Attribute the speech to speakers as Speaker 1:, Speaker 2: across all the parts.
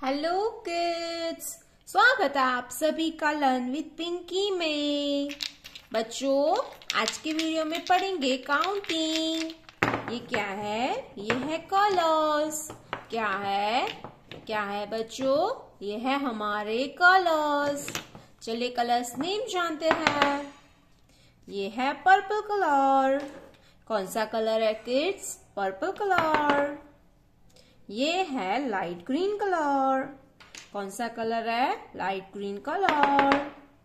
Speaker 1: Hello kids, स्वागत है आप सभी का लर्न विद पिंकी में। बच्चों, आज के वीडियो में पढ़ेंगे काउंटिंग। ये क्या है? ये है कलर्स। क्या है बच्चों? ये है हमारे कलर्स। चलिए कलर्स नेम जानते हैं। ये है पर्पल कलर। कौन सा कलर है किड्स? Purple colour. ये है लाइट ग्रीन कलर। कौन सा कलर है? Light green colour.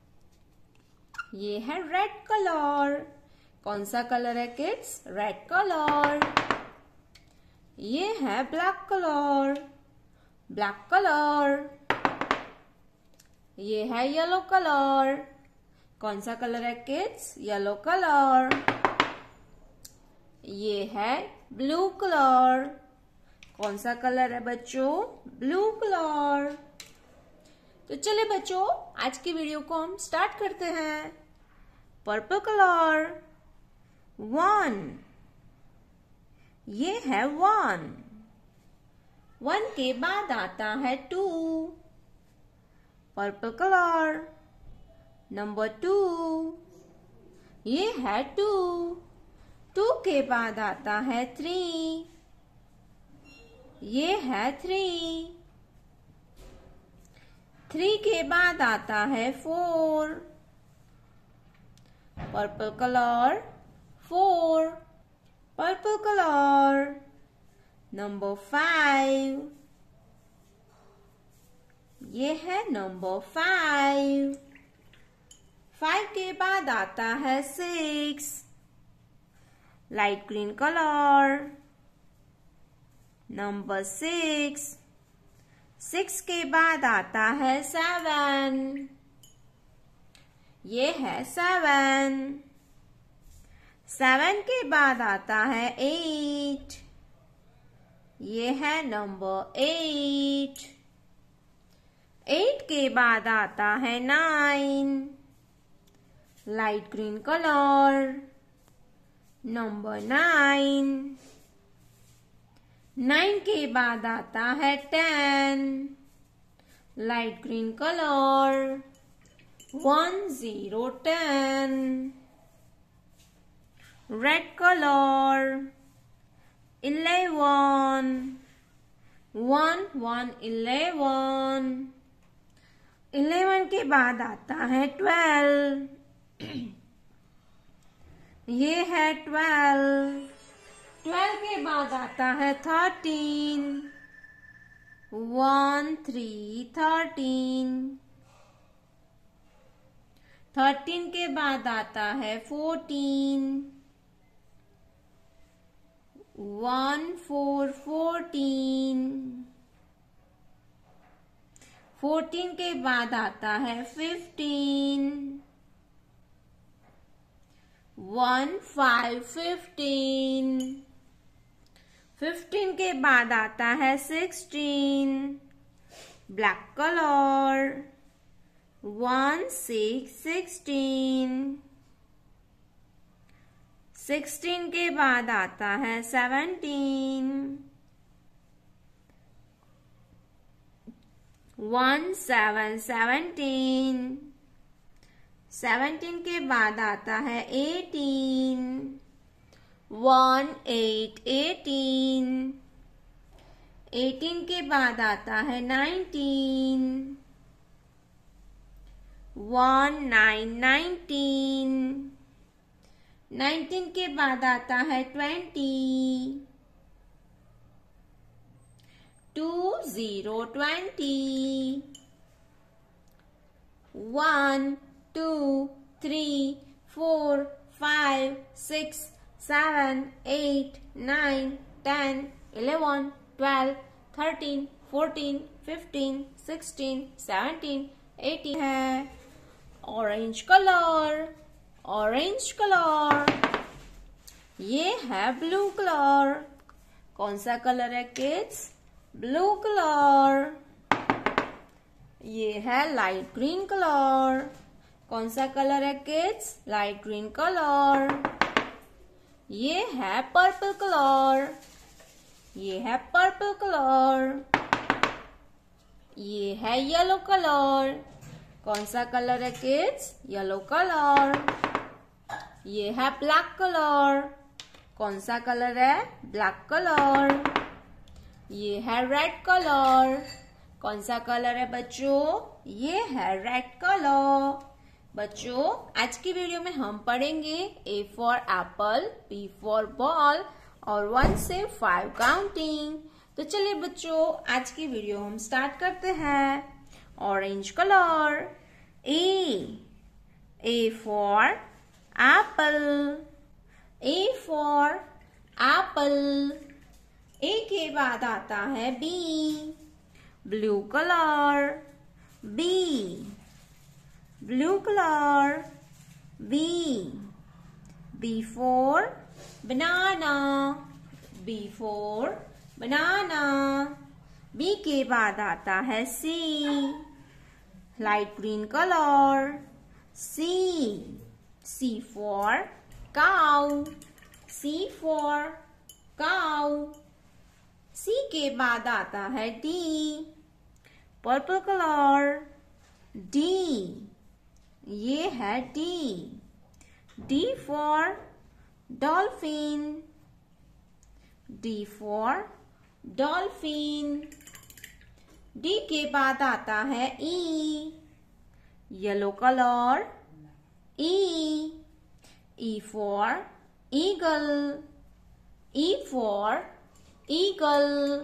Speaker 1: ये है रेड कलर। कौन सा कलर है किड्स? Red colour. ये है ब्लैक कलर। Black colour. ये है येलो कलर। कौन सा कलर है किड्स? Yellow colour. ये है ब्लू कलर। कौन सा कलर है बच्चों? Blue colour. तो चलिए बच्चों, आज की वीडियो को हम स्टार्ट करते हैं। Purple colour 1। ये है 1। 1 के बाद आता है 2। Purple colour number 2। ये है 2। 2 के बाद आता है 3। ये है 3। 3 के बाद आता है 4। Purple colour 4। Purple colour number 5। ये है नंबर 5। 5 के बाद आता है 6। Light green colour number 6। 6 के बाद आता है 7। ये है 7। 7 के बाद आता है 8। ये है नंबर 8। 8 के बाद आता है 9। Light green colour number 9। 9 के बाद आता है 10। Light green colour 1 0 10। Red colour 11। 1 1 11। 11 के बाद आता है 12। ये है 12। 12 के बाद आता है 13। 1 3 13। 13 के बाद आता है 14। 1 4 14। 14 के बाद आता है 15। 1 5 15। 15 के बाद आता है 16। Black colour 1 6 16। 16 के बाद आता है 17। 1 7 17। 17 के बाद आता है 18। 1 8 18। 18 के बाद आता है 19। 1 9 19। 19 के बाद आता है 20। 2 0 20। 1 2 3 4 5 6 7 8 9 10 11 12 13 14 15 16 17 18 है ऑरेंज कलर। ऑरेंज कलर ये है ब्लू कलर। कौन सा कलर है किड्स? Blue colour. ये है लाइट ग्रीन कलर। कौन सा कलर है किड्स? Light green colour. ये है पर्पल कलर। ये है पर्पल कलर। ये है येलो कलर। कौन सा कलर है किड्स? Yellow colour. ये है ब्लैक कलर। कौन सा कलर है? Black colour. ये है रेड कलर। कौन सा कलर है बच्चों? ये है रेड कलर। बच्चों आज की वीडियो में हम पढ़ेंगे A for apple, B for ball और 1 से 5 काउंटिंग। तो चलिए बच्चों आज की वीडियो हम स्टार्ट करते हैं। Orange colour A for apple, A for apple. A के बाद आता है B। Blue colour B, blue color B for banana, B for banana। B के बाद आता है C। Light green colour C for cow, C for cow। C के बाद आता है D। पर्पल कलर D, ये है D for dolphin, D for dolphin। D के बाद आता है E। Yellow colour E for eagle, E for eagle।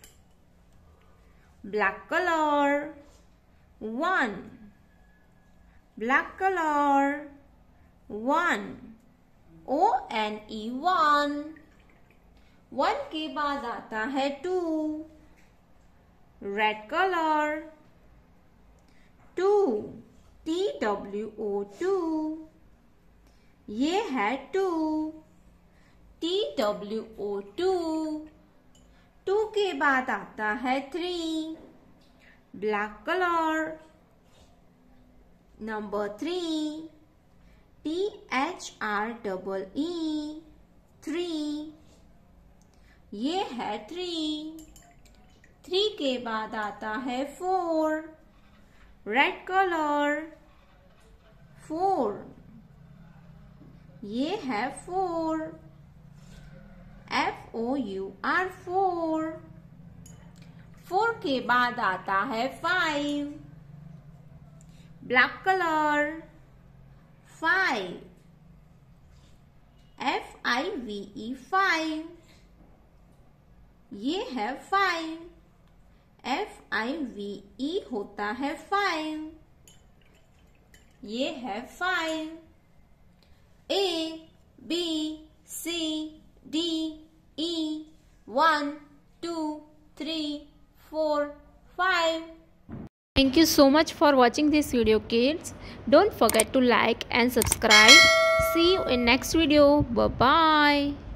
Speaker 1: Black colour 1, black color 1, O-N-E 1। 1 के बाद आता है 2। Red colour 2, T-W-O 2। ये है 2, T-W-O 2। 2 के बाद आता है 3। Black colour number 3, T-H-R-E-E 3। ये है 3। 3 के बाद आता है 4। Red colour 4। ये है 4, F-O-U-R 4। 4 के बाद आता है 5। Black colour 5, F-I-V-E 5। ये है 5, F-I-V-E होता है 5। ये है 5। A, B, C, D, E 1, 2, 3, 4, 5।
Speaker 2: Thank you so much for watching this video kids. Don't forget to like and subscribe. See you in next video. Bye bye.